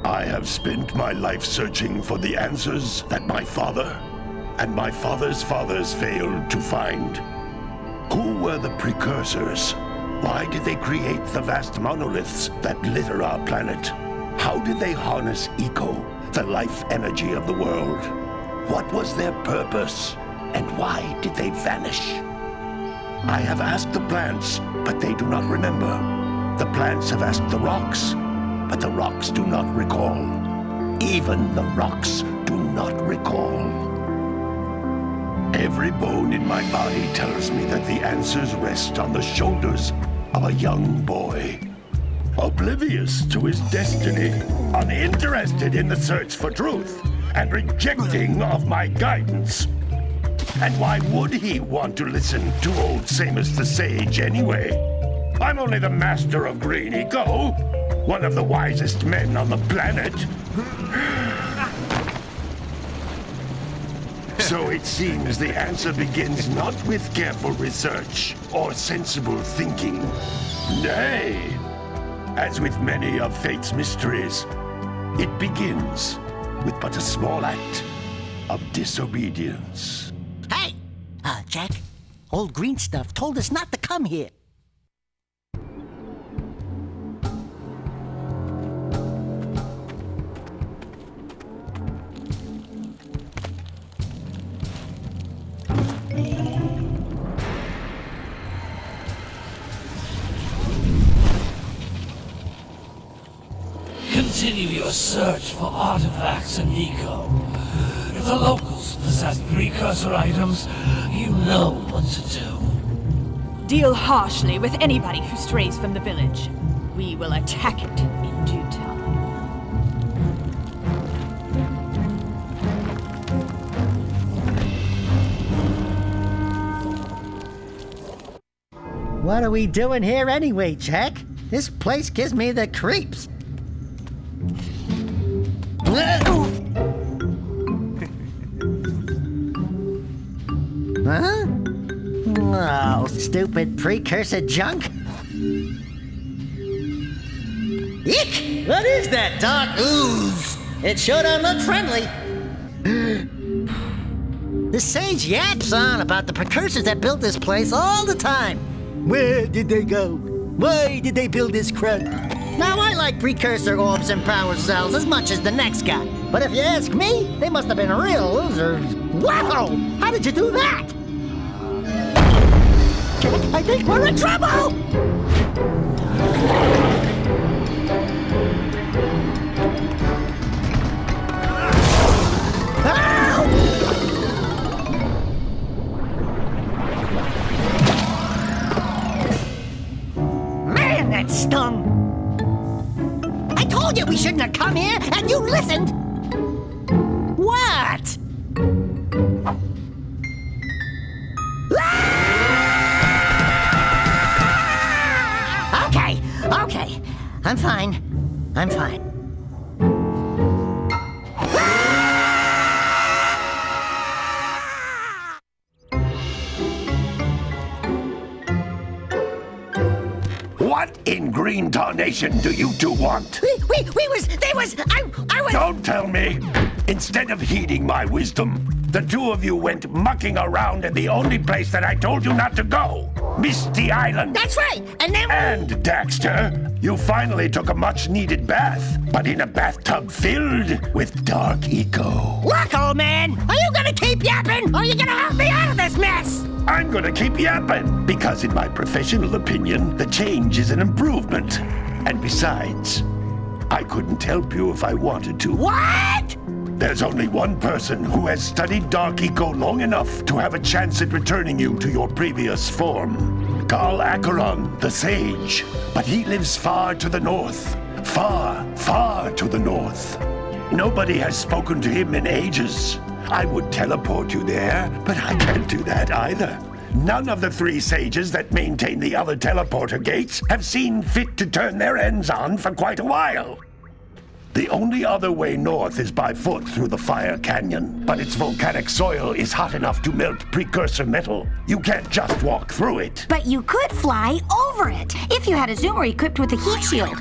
I have spent my life searching for the answers that my father and my father's fathers failed to find. Who were the precursors? Why did they create the vast monoliths that litter our planet? How did they harness Eco, the life energy of the world? What was their purpose? And why did they vanish? I have asked the plants, but they do not remember. The plants have asked the rocks, but the rocks do not recall. Even the rocks do not recall. Every bone in my body tells me that the answers rest on the shoulders of a young boy. Oblivious to his destiny, uninterested in the search for truth, and rejecting of my guidance. And why would he want to listen to old Samus the Sage anyway? I'm only the master of Green Eco, one of the wisest men on the planet. So it seems the answer begins not with careful research or sensible thinking. Nay, as with many of fate's mysteries, it begins with but a small act of disobedience. Hey! Jack, old green stuff told us not to come here. Continue your search for artifacts in Eco. If the locals possess precursor items, you know what to do. Deal harshly with anybody who strays from the village. We will attack it in due time. What are we doing here anyway, Jack? This place gives me the creeps. Huh? Oh, stupid precursor junk. Eek! What is that dark ooze? It sure don't look friendly. The sage yaps on about the precursors that built this place all the time. Where did they go? Why did they build this crud? Now, I like precursor orbs and power cells as much as the next guy. But if you ask me, they must have been real losers. Wow! How did you do that? I think we're in trouble! Man, that stung! I told you we shouldn't have come here, and you listened! What? Okay. I'm fine. What in green tarnation do you two want? I was... Don't tell me! Instead of heeding my wisdom, the two of you went mucking around in the only place that I told you not to go! Misty Island! That's right! And then... And, Daxter, you finally took a much-needed bath, but in a bathtub filled with dark eco. Look, old man! Are you gonna keep yapping, or are you gonna help me out of this mess? I'm gonna keep yapping, because in my professional opinion, the change is an improvement. And besides, I couldn't help you if I wanted to. What? There's only one person who has studied Dark Eco long enough to have a chance at returning you to your previous form. Carl Acheron, the Sage. But he lives far to the north. Far, far to the north. Nobody has spoken to him in ages. I would teleport you there, but I can't do that either. None of the three sages that maintain the other teleporter gates have seen fit to turn their ends on for quite a while. The only other way north is by foot through the Fire Canyon, but its volcanic soil is hot enough to melt precursor metal. You can't just walk through it. But you could fly over it, if you had a zoomer equipped with a heat shield. I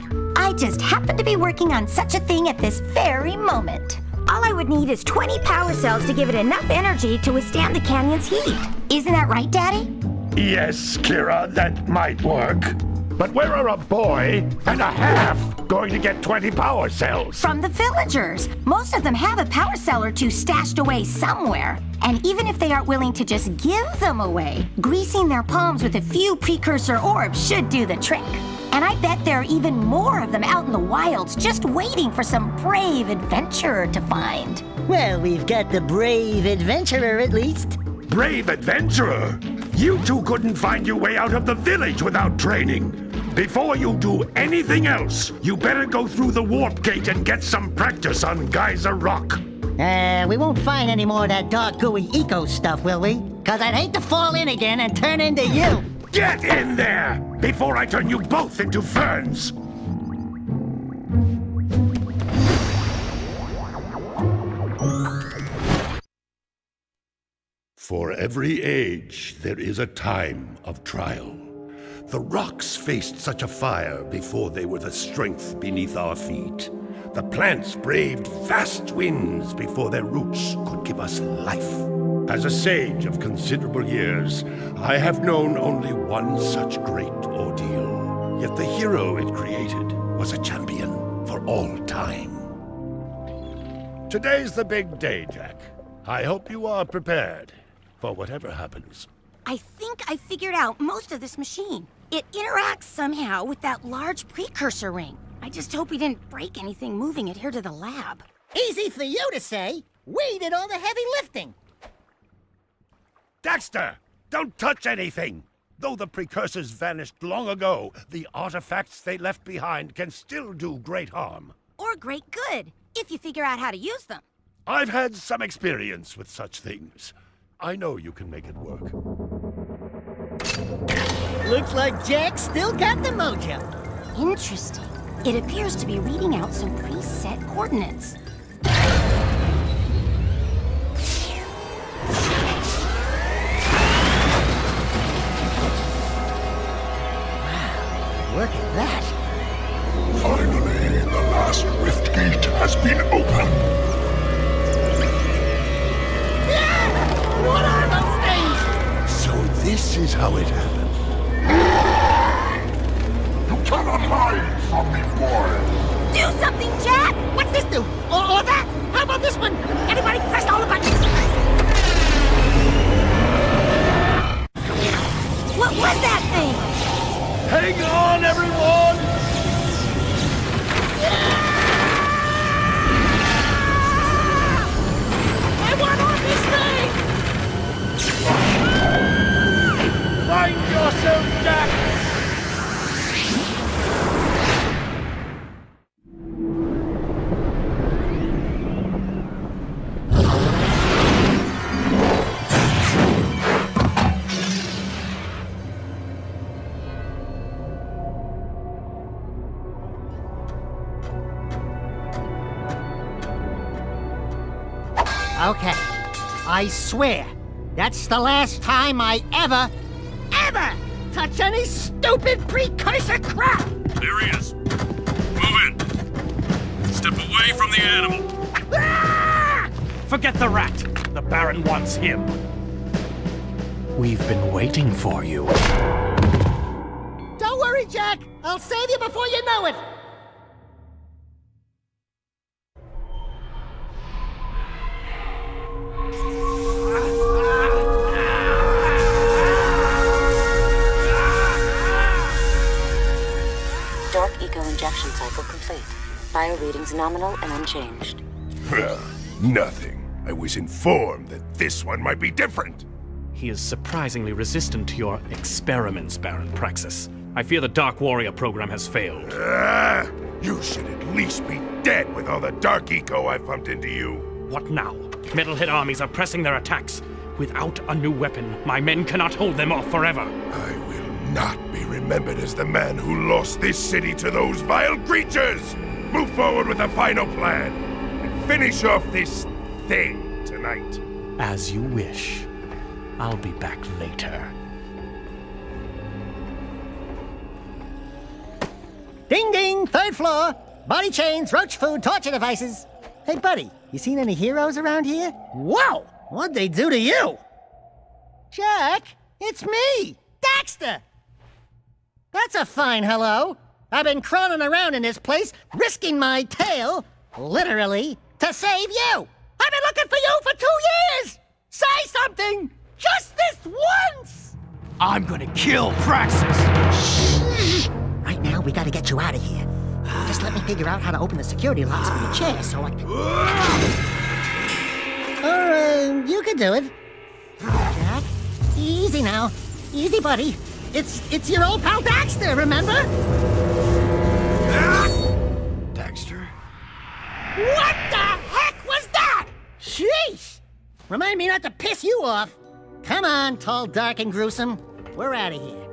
I just happen to be working on such a thing at this very moment. All I would need is 20 power cells to give it enough energy to withstand the canyon's heat. Isn't that right, Daddy? Yes, Kira, that might work. But where are a boy and a half going to get 20 power cells? From the villagers. Most of them have a power cell or two stashed away somewhere. And even if they aren't willing to just give them away, greasing their palms with a few precursor orbs should do the trick. And I bet there are even more of them out in the wilds just waiting for some brave adventurer to find. Well, we've got the brave adventurer at least. Brave adventurer? You two couldn't find your way out of the village without training. Before you do anything else, you better go through the warp gate and get some practice on Geyser Rock. We won't find any more of that dark gooey eco stuff, will we? 'Cause I'd hate to fall in again and turn into you. Get in there before I turn you both into ferns. For every age, there is a time of trial. The rocks faced such a fire before they were the strength beneath our feet. The plants braved vast winds before their roots could give us life. As a sage of considerable years, I have known only one such great ordeal. Yet the hero it created was a champion for all time. Today's the big day, Jack. I hope you are prepared for whatever happens. I think I figured out most of this machine. It interacts somehow with that large precursor ring. I just hope we didn't break anything moving it here to the lab. Easy for you to say. We did all the heavy lifting. Daxter, don't touch anything! Though the precursors vanished long ago, the artifacts they left behind can still do great harm. Or great good, if you figure out how to use them. I've had some experience with such things. I know you can make it work. Looks like Jack still got the mojo. Interesting. It appears to be reading out some preset coordinates. Look at that. Finally, the last rift gate has been opened. What are those things? So this is how it happened. You cannot hide from me, boy. Do something, Jack! What's this do? Or that? How about this one? Anybody press all the buttons? What was that thing? Hang on, everyone! I want on this thing! Find yourself, Jack! Okay, I swear, that's the last time I ever touch any stupid precursor crap! There he is. Move in. Step away from the animal. Ah! Forget the rat. The Baron wants him. We've been waiting for you. Don't worry, Jack. I'll save you before you know it. Dark Eco injection cycle complete. Bio readings nominal and unchanged. Nothing. I was informed that this one might be different. He is surprisingly resistant to your experiments, Baron Praxis. I fear the Dark Warrior program has failed. You should at least be dead with all the dark eco I pumped into you. What now? Metalhead armies are pressing their attacks. Without a new weapon, my men cannot hold them off forever. I will not be remembered as the man who lost this city to those vile creatures! Move forward with a final plan, and finish off this thing tonight. As you wish. I'll be back later. Ding ding, 3rd floor. Body chains, roach food, torture devices. Hey, buddy, you seen any heroes around here? Whoa! What'd they do to you? Jack, it's me, Daxter! That's a fine hello. I've been crawling around in this place, risking my tail, literally, to save you. I've been looking for you for 2 years! Say something! Just this once! I'm gonna kill Praxis! Shh! Right now, we gotta get you out of here. Just let me figure out how to open the security locks on your chair so I can... Or, you can do it. Jack, easy now. Easy, buddy. It's your old pal Daxter, remember? Daxter? What the heck was that? Sheesh! Remind me not to piss you off. Come on, tall, dark, and gruesome. We're out of here.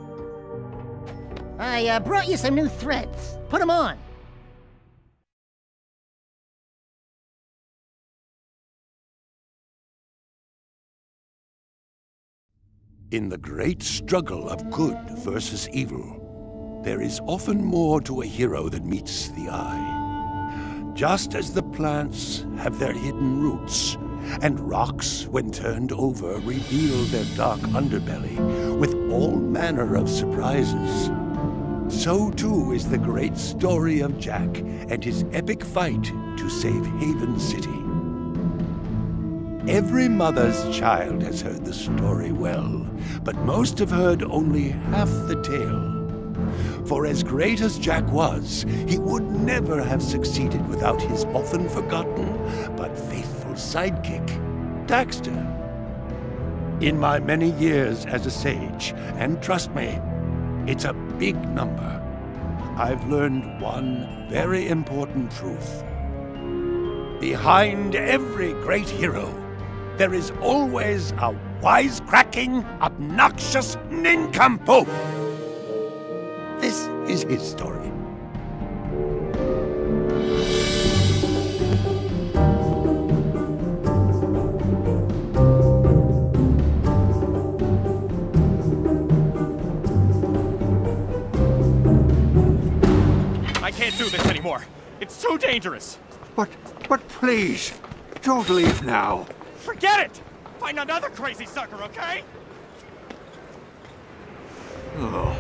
I brought you some new threads. Put them on. In the great struggle of good versus evil, there is often more to a hero than meets the eye. Just as the plants have their hidden roots, and rocks, when turned over, reveal their dark underbelly with all manner of surprises, so too is the great story of Jack and his epic fight to save Haven City. Every mother's child has heard the story well, but most have heard only half the tale. For as great as Jack was, he would never have succeeded without his often forgotten but faithful sidekick, Daxter. In my many years as a sage, and trust me, it's a big number, I've learned one very important truth. Behind every great hero, there is always a wisecracking, obnoxious nincompoop. This is his story. I can't do this anymore. It's too dangerous. But please, don't leave now. Forget it! Find another crazy sucker, okay? Oh.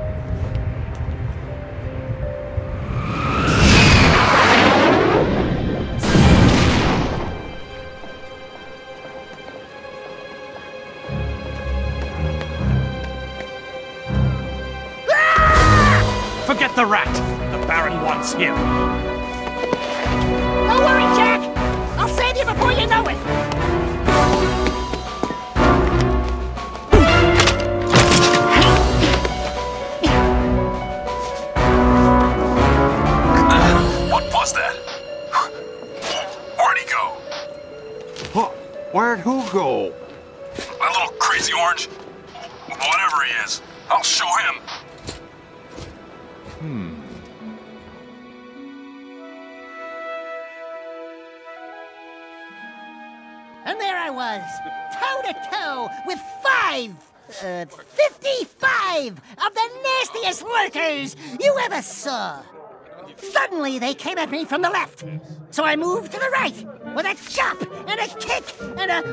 Forget the rat! The Baron wants him! Don't worry, Jack! I'll save you before you know it! What was that? Where'd he go? Where'd who go? That little crazy orange? Whatever he is, I'll show him. And there I was, toe-to-toe with 55 of the nastiest lurkers you ever saw. Suddenly, they came at me from the left, so I moved to the right with a chop and a kick and a...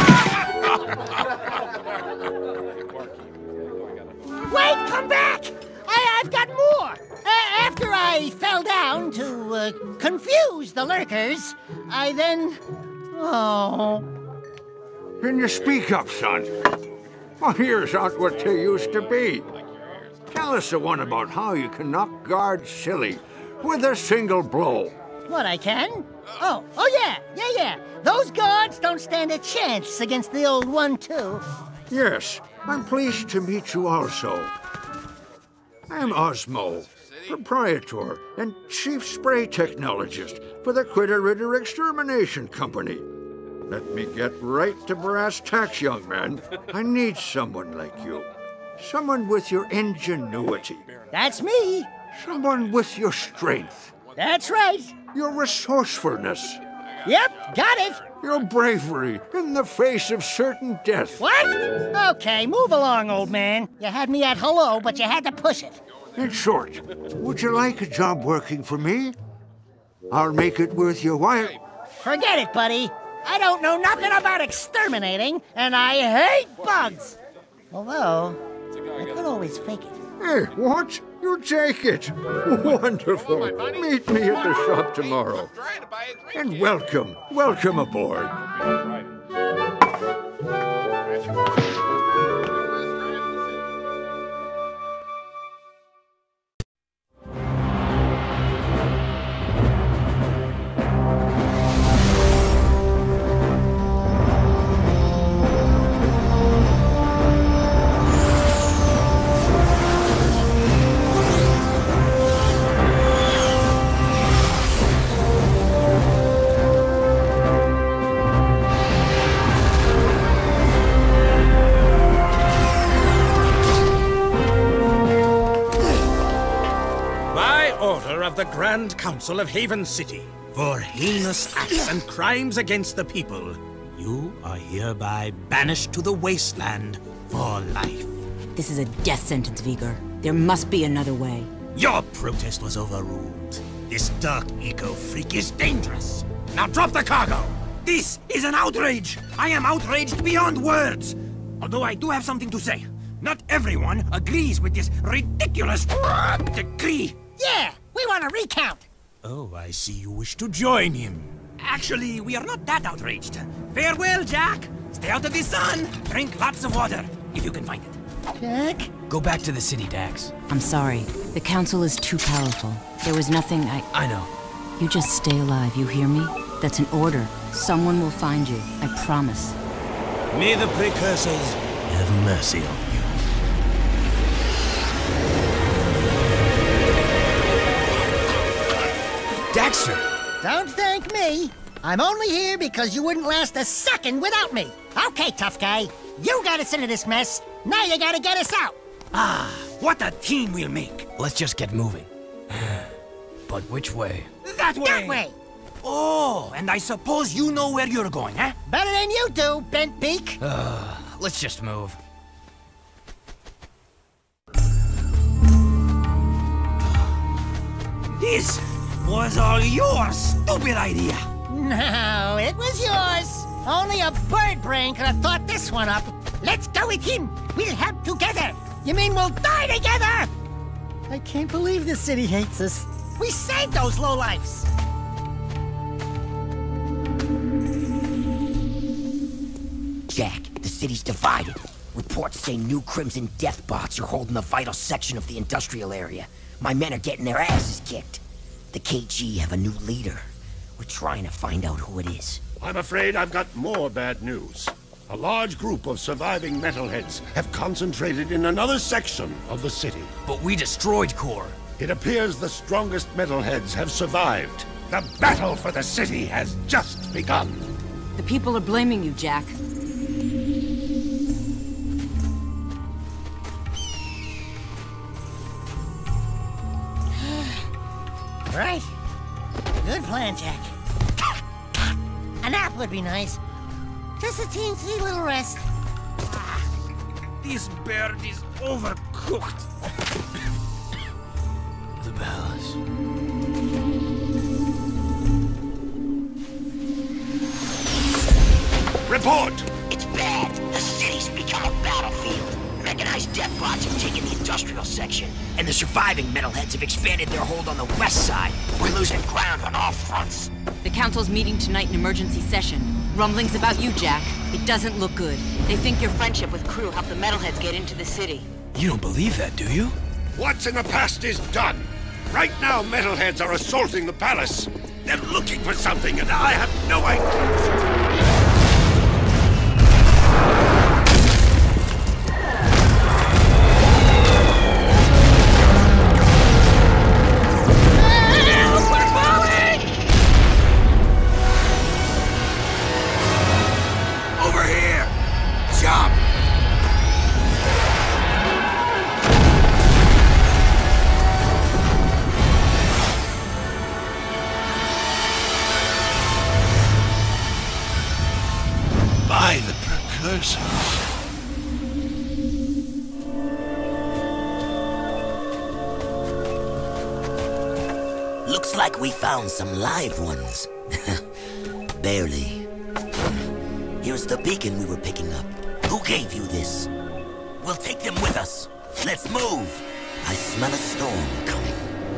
Wait, come back! I've got more! After I fell down to confuse the lurkers, I then... Oh. Can you speak up, son? My ears aren't what they used to be. Tell us the one about how you can knock guards silly with a single blow. What, I can? Oh, yeah. Those guards don't stand a chance against the old 1-2. Yes, I'm pleased to meet you also. I'm Osmo, proprietor and chief spray technologist for the Critter-Ritter Extermination Company. Let me get right to brass tacks, young man. I need someone like you. Someone with your ingenuity. That's me. Someone with your strength. That's right. Your resourcefulness. Yep, got it. Your bravery in the face of certain death. What? Okay, move along, old man. You had me at hello, but you had to push it. In short, would you like a job working for me? I'll make it worth your while. Forget it, buddy. I don't know nothing about exterminating, and I hate bugs. Although, I could always fake it. Hey, what? You take it. Wonderful. Meet me at the shop tomorrow. And welcome aboard. Of the Grand Council of Haven City, for heinous acts and crimes against the people, you are hereby banished to the wasteland for life. This is a death sentence, Vigor. There must be another way. Your protest was overruled. This dark eco-freak is dangerous. Now drop the cargo! This is an outrage! I am outraged beyond words! Although I do have something to say. Not everyone agrees with this ridiculous decree. Yeah! We want a recount! Oh, I see you wish to join him. Actually, we are not that outraged. Farewell, Jack! Stay out of the sun! Drink lots of water, if you can find it. Jack? Go back to the city, Dax. I'm sorry. The council is too powerful. There was nothing I know. You just stay alive, you hear me? That's an order. Someone will find you, I promise. May the precursors have mercy on you. Daxter! Don't thank me. I'm only here because you wouldn't last a second without me. Okay, tough guy. You got us into this mess. Now you gotta get us out. Ah, what a team we'll make. Let's just get moving. But which way? That way! That way! Oh, and I suppose you know where you're going, eh? Better than you do, bent beak. Let's just move. This was all your stupid idea. No, it was yours. Only a bird brain could have thought this one up. Let's go with him. We'll help together. You mean we'll die together? I can't believe this city hates us. We saved those lowlifes. Jack, the city's divided. Reports say new Crimson Death bots are holding the vital section of the industrial area. My men are getting their asses kicked. The KG have a new leader. We're trying to find out who it is. I'm afraid I've got more bad news. A large group of surviving metalheads have concentrated in another section of the city. But we destroyed Core. It appears the strongest metalheads have survived. The battle for the city has just begun. The people are blaming you, Jack. Right. Good plan, Jack. A nap would be nice. Just a teensy little rest. This bird is overcooked. The bells. Report! It's bad. The city's become a battlefield. Mechanized death bots have taken the industrial section, and the surviving metalheads have expanded their hold on the west side. We're losing ground on all fronts. The council's meeting tonight in emergency session. Rumblings about you, Jack. It doesn't look good. They think your friendship with Crew helped the metalheads get into the city. You don't believe that, do you? What's in the past is done. Right now, metalheads are assaulting the palace. They're looking for something, and I have no idea. By the precursors. we found some live ones. Barely. Here's the beacon we were picking up. Who gave you this? We'll take them with us. Let's move. I smell a storm coming.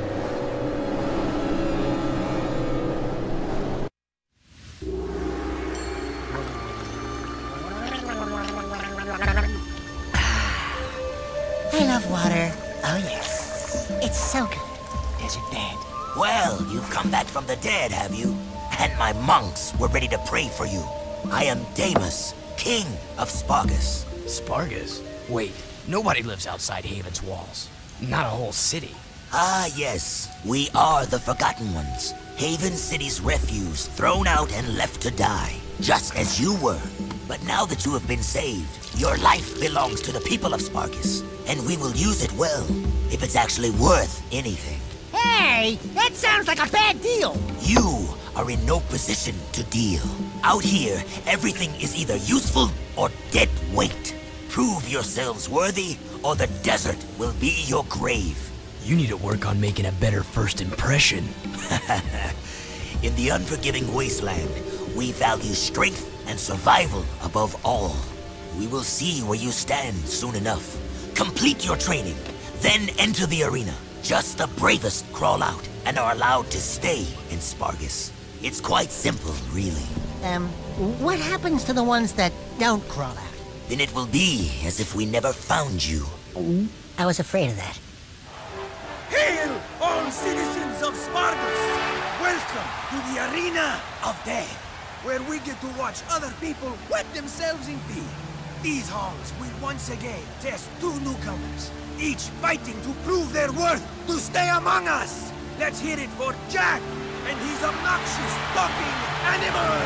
I love water. Oh, yes. It's so good. Desert bed. Well, you've come back from the dead, have you? And my monks were ready to pray for you. I am Damus, king of Spargus. Spargus? Wait, nobody lives outside Haven's walls. Not a whole city. Ah, yes. We are the Forgotten Ones. Haven City's refuse, thrown out and left to die. Just as you were. But now that you have been saved, your life belongs to the people of Spargus. And we will use it well, if it's actually worth anything. Hey, that sounds like a bad deal. You are in no position to deal. Out here, everything is either useful or dead weight. Prove yourselves worthy, or the desert will be your grave. You need to work on making a better first impression. In the unforgiving wasteland, we value strength and survival above all. We will see where you stand soon enough. Complete your training, then enter the arena. Just the bravest crawl out and are allowed to stay in Spargus. It's quite simple, really. What happens to the ones that don't crawl out? Then it will be as if we never found you. I was afraid of that. Hail, all citizens of Spargus! Welcome to the Arena of Death, where we get to watch other people wet themselves in fear. These halls will once again test two newcomers, each fighting to prove their worth to stay among us. Let's hear it for Jack and his obnoxious talking animal!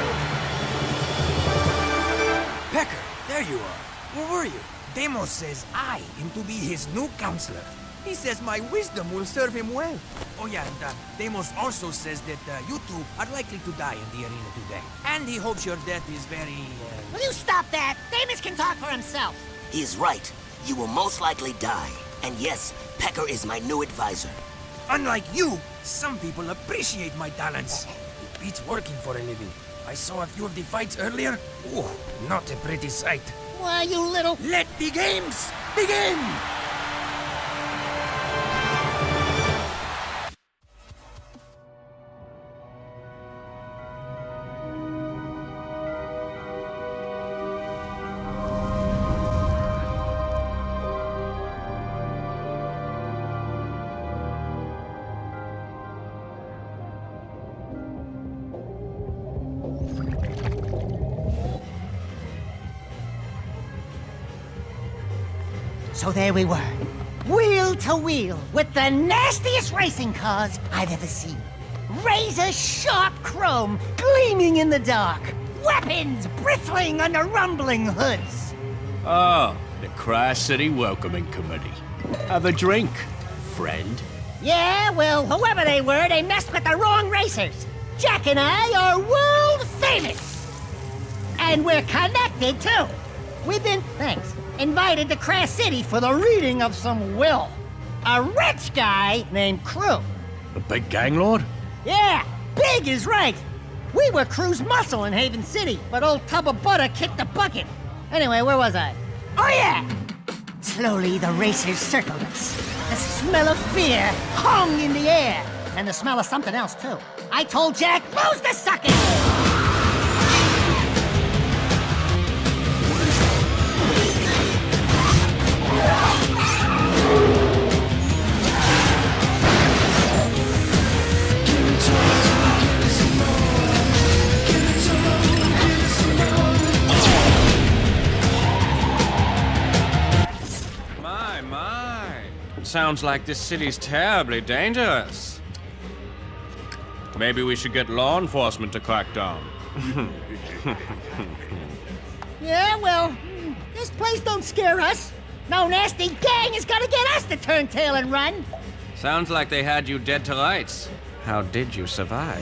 Pecker, there you are. Where were you? Deimos says I am to be his new counselor. He says my wisdom will serve him well. Oh yeah, and Deimos also says that you two are likely to die in the arena today. And he hopes your death is very, Will you stop that? Deimos can talk for himself. He is right. You will most likely die. And yes, Pecker is my new advisor. Unlike you, some people appreciate my talents. It beats working for a living. I saw a few of the fights earlier. Oh, not a pretty sight. Why, you little... Let the games begin! So there we were, wheel to wheel, with the nastiest racing cars I've ever seen. Razor-sharp chrome gleaming in the dark, weapons bristling under rumbling hoods. Oh, the Tri-City Welcoming Committee. Have a drink, friend. Yeah, well, whoever they were, they messed with the wrong racers. Jack and I are world famous. And we're connected, too. We've been, invited to Crash City for the reading of some will. A rich guy named Crew. The big gang lord? Yeah, big is right. We were Crew's muscle in Haven City, but old Tub of Butter kicked the bucket. Anyway, where was I? Oh yeah! Slowly the racers circled us. The smell of fear hung in the air. And the smell of something else, too. I told Jack, lose the suckers! Sounds like this city's terribly dangerous. Maybe we should get law enforcement to crack down. Yeah, well, this place don't scare us. No nasty gang is gonna get us to turn tail and run. Sounds like they had you dead to rights. How did you survive?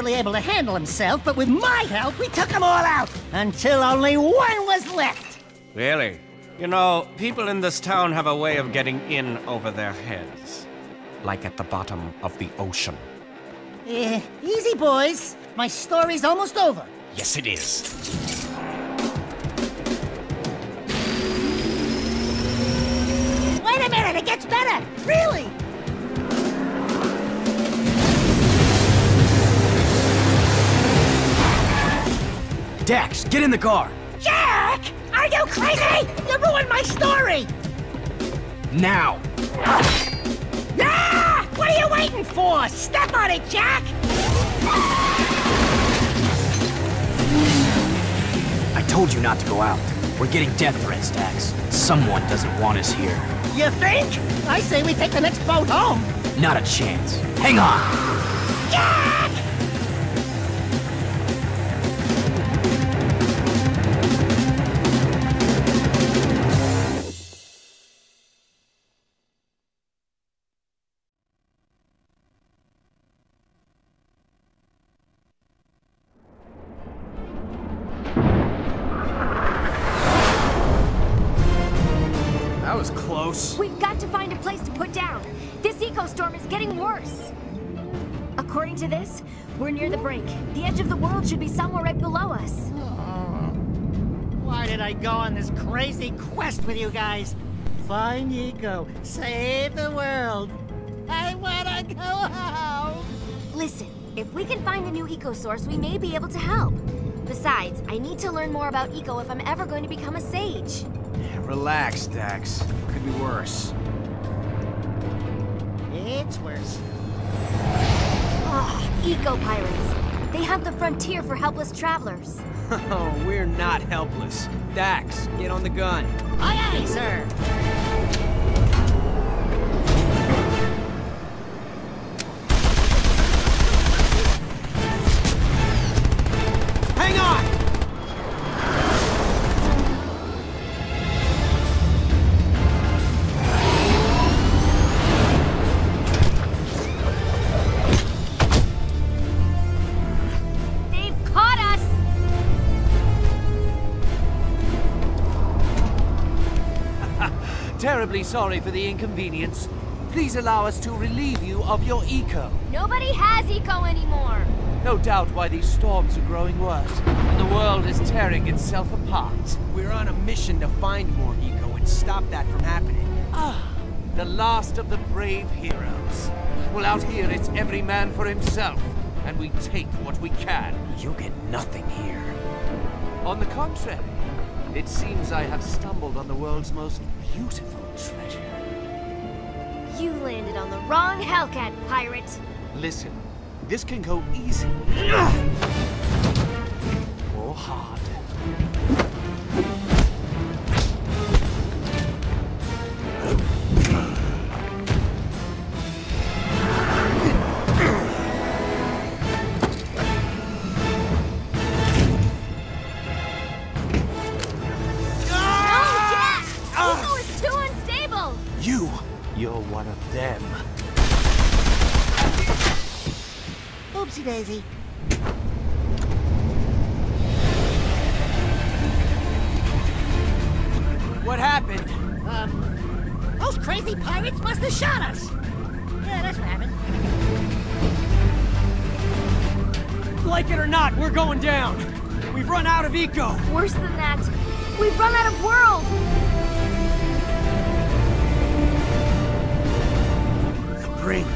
barely able to handle himself, but with my help, we took them all out, until only one was left. Really? You know, people in this town have a way of getting in over their heads. Like at the bottom of the ocean. Easy, boys. My story's almost over. Yes, it is. Wait a minute, it gets better! Really! Dax, get in the car! Jack! Are you crazy? You ruined my story! Now! Ah! What are you waiting for? Step on it, Jack! I told you not to go out. We're getting death threats, Dax. Someone doesn't want us here. You think? I say we take the next boat home. Not a chance. Hang on! Jack! That was close. We've got to find a place to put down. This eco-storm is getting worse. According to this, we're near the brink. The edge of the world should be somewhere right below us. Why did I go on this crazy quest with you guys? Find Eco, save the world. I wanna go home. Listen, if we can find a new eco-source, we may be able to help. Besides, I need to learn more about eco if I'm ever going to become a sage. Relax, Dax. Could be worse. It's worse. Ah, eco-pirates. They hunt the frontier for helpless travelers. Oh, we're not helpless. Dax, get on the gun. Aye, aye, sir. Hang on! Terribly sorry for the inconvenience. Please allow us to relieve you of your eco. Nobody has eco anymore. No doubt why these storms are growing worse, and the world is tearing itself apart. We're on a mission to find more eco and stop that from happening. Ah, the last of the brave heroes. Well, out here it's every man for himself, and we take what we can. You'll get nothing here. On the contrary, it seems I have stumbled on the world's most beautiful treasure. You landed on the wrong Hellcat, pirate. Listen, this can go easy or hard. You're one of them. Oopsie daisy. What happened? Those crazy pirates must have shot us. Yeah, that's what happened. Like it or not, we're going down. We've run out of eco. Worse than that, we've run out of world. Brink.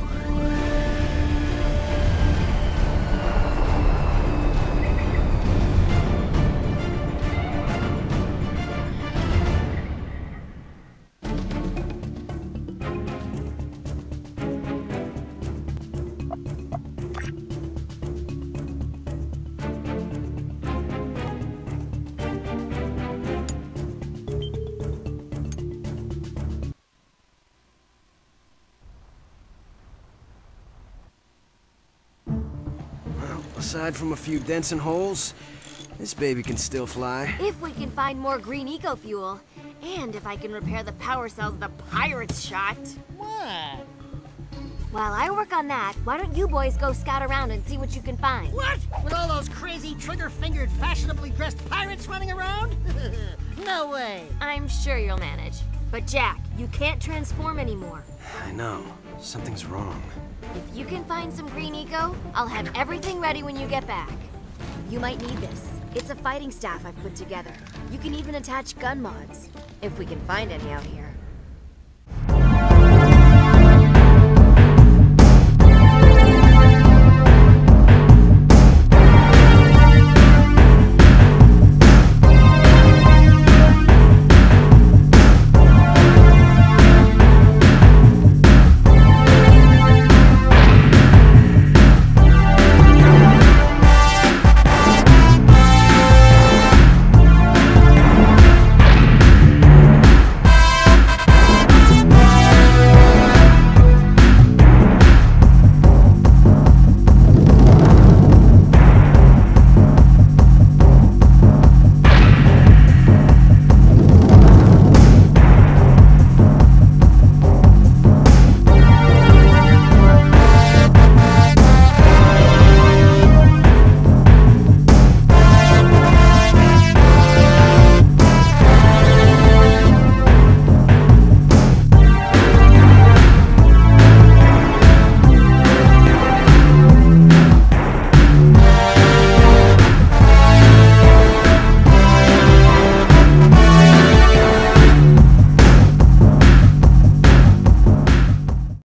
Aside from a few dents and holes, this baby can still fly. If we can find more green eco fuel, and if I can repair the power cells the pirates shot. What? While I work on that, why don't you boys go scout around and see what you can find? What? With all those crazy trigger-fingered, fashionably dressed pirates running around? No way. I'm sure you'll manage. But Jack, you can't transform anymore. I know. Something's wrong. If you can find some green eco, I'll have everything ready when you get back. You might need this. It's a fighting staff I've put together. You can even attach gun mods, if we can find any out here.